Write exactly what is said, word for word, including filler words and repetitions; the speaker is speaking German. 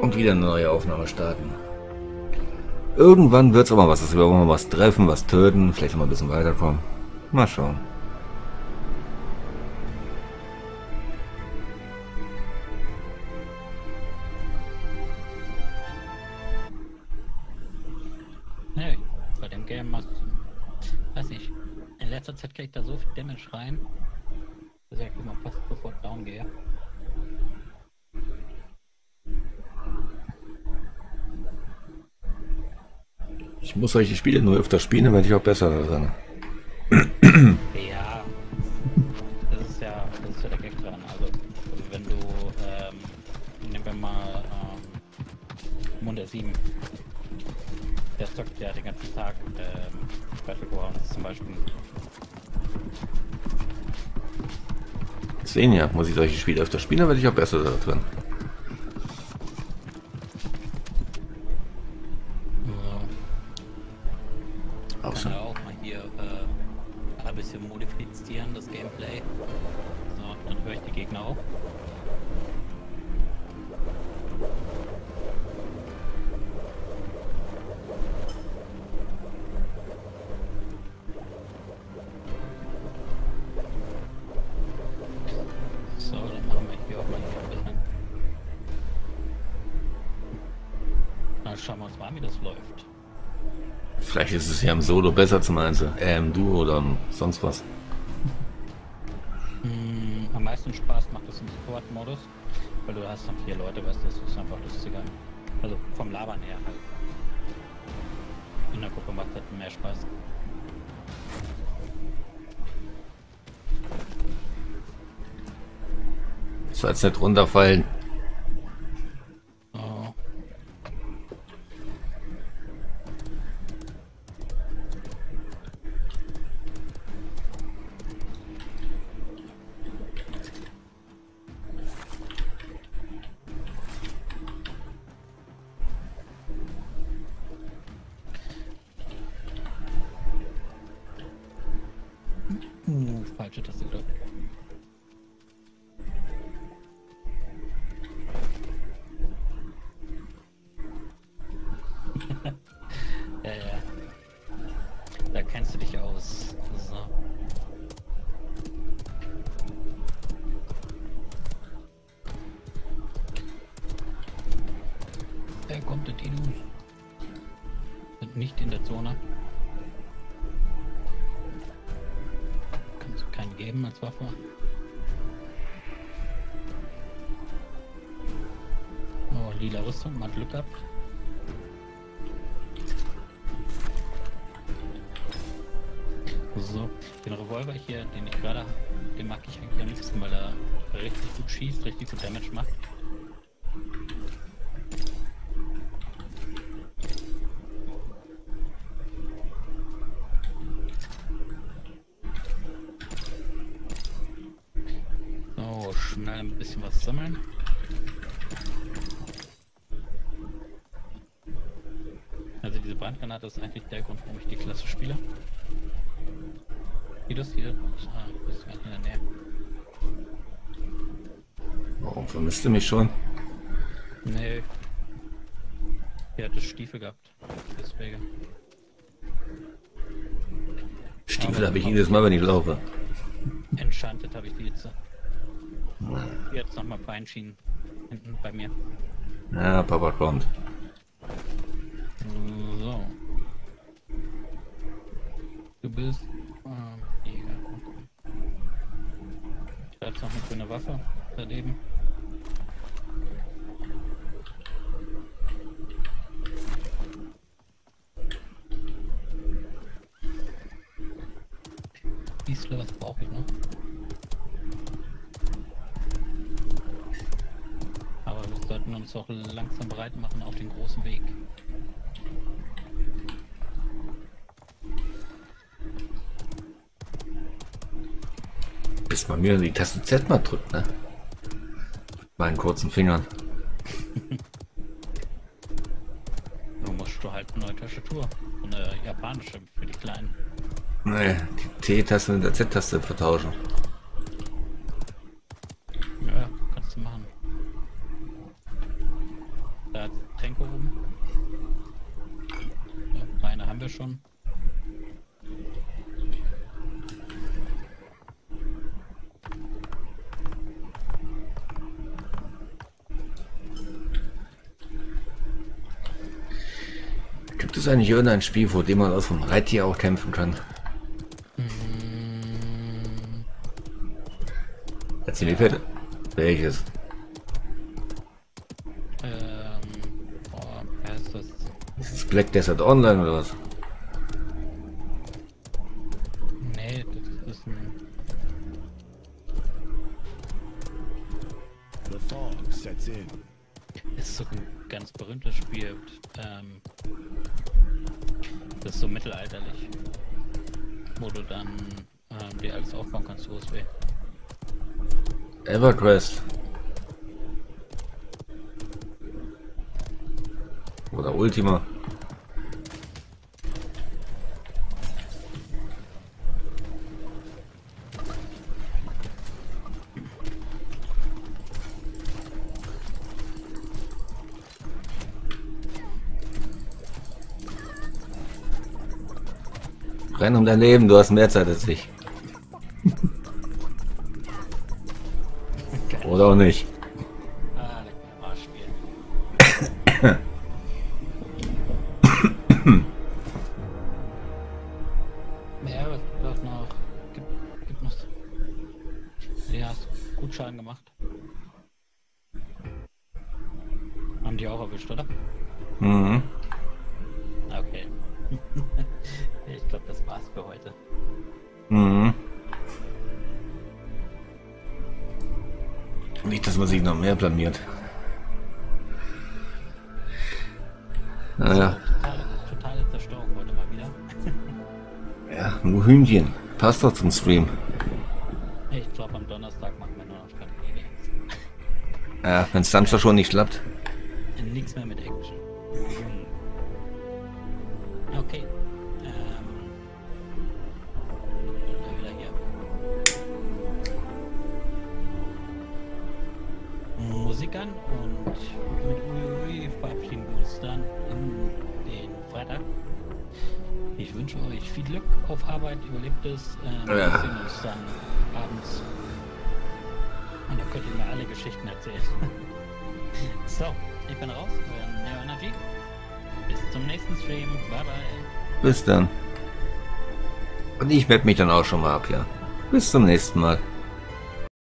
Und wieder eine neue Aufnahme starten. Irgendwann wird es aber was, dass wir auch mal was treffen, was töten, vielleicht mal ein bisschen weiterkommen. Mal schauen. Nee, bei dem Game machst du, weiß nicht, in letzter Zeit krieg ich da so viel Damage rein, dass ich immer fast sofort down gehe. Ich muss solche Spiele nur öfter spielen, dann werde ich auch besser darin. Ja, das ist ja, das ist ja der Gag dran. Also, wenn du, ähm, nehmen wir mal, ähm, Munde sieben, der zockt ja den ganzen Tag, ähm, Battlegrounds zum Beispiel. Deswegen ja, muss ich solche Spiele öfter spielen, dann werde ich auch besser da drin. So. Kann ja auch mal hier äh, ein bisschen modifizieren, das Gameplay. So, dann höre ich die Gegner auch. So, dann machen wir hier auch mal hier ein bisschen. Dann schauen wir uns mal an, wie das läuft. Vielleicht ist es ja im Solo besser zum Einzel. Äh, im Duo oder sonst was. Hm, am meisten Spaß macht es im Support-Modus, weil du hast dann vier Leute, weißt du, das ist einfach lustiger. Also vom Labern her halt. In der Gruppe macht das mehr Spaß. So als nicht runterfallen. Oh. Uh, falsche Taste gedrückt. Ja, ja. Da kennst du dich aus. So. Da kommt der Tinus. Sind nicht in der Zone. Kannst du keinen geben als Waffe. Oh, lila Rüstung, mal Glück gehabt. So, den Revolver hier, den ich gerade habe, den mag ich eigentlich am liebsten, weil er richtig gut schießt, richtig gut Damage macht. So, schnell ein bisschen was sammeln. Also diese Brandgranate ist eigentlich der Grund, warum ich die Klasse spiele. Hier das hier, ah, du bist gar nicht in der Nähe. Warum vermisst du mich schon? Nee. Hier hat es Stiefel gehabt. Deswegen. Stiefel habe ich jedes Mal, wenn ich laufe. Enchanted habe ich die jetzt. Jetzt nochmal Beinschienen hinten bei mir. Ja, Papa kommt. So. Du bist ähm, Jäger. Okay. Da ist noch eine grüne Waffe daneben. Diesel, was brauche ich noch? Aber wir sollten uns auch langsam bereit machen auf den großen Weg. Bis man mir die Taste Z mal drückt, ne? Mit meinen kurzen Fingern. Du musst du halt eine neue Tastatur. Eine japanische für die Kleinen. Nee, die T-Taste mit der Z-Taste vertauschen. Ja, kannst du machen. Da Getränke oben. Ja, eine haben wir schon. Gibt es eigentlich irgendein Spiel, vor dem man aus dem Reittier auch kämpfen kann? Mm, Erzähl mir bitte. Welches? ähm, boah, wer ist das? Ist es Black Desert Online oder was? Nee, das ist ein... The fog sets in. ist so ein ganz berühmtes Spiel. Ähm, das ist so mittelalterlich. Wo du dann ähm, dir alles aufbauen kannst, U S B. EverQuest. Oder Ultima. Renn um dein Leben, du hast mehr Zeit als ich. Oder auch nicht. Ah, leck mir am Arsch spielen. Ja, was was noch? Gibt, gibt noch. Ja, hast gut Schaden gemacht. Haben die auch erwischt, oder? Mhm. Okay. Ich glaube, das war's für heute. Mhm. Nicht, dass man sich noch mehr planiert. Naja. Totale, totale Zerstörung heute mal wieder. Ja, nur Hühnchen. Passt doch zum Stream. Ich glaube, am Donnerstag machen wir nur noch Strategie. Ja, wenn es Samstag schon nicht klappt. Nichts mehr mit Action. Okay. Ähm. Dann wieder hier. Musik an und mit Uiui verabschieden wir uns dann in den Freitag. Ich wünsche euch viel Glück auf Arbeit, überlebt es. Ähm, Ja. Wir sehen uns dann abends. Und dann könnt ihr mir alle Geschichten erzählen. So, ich bin raus, euer Neo Energy. Bis zum nächsten Stream. Bye bye. Bis dann. Und ich melde mich dann auch schon mal ab, ja. Bis zum nächsten Mal.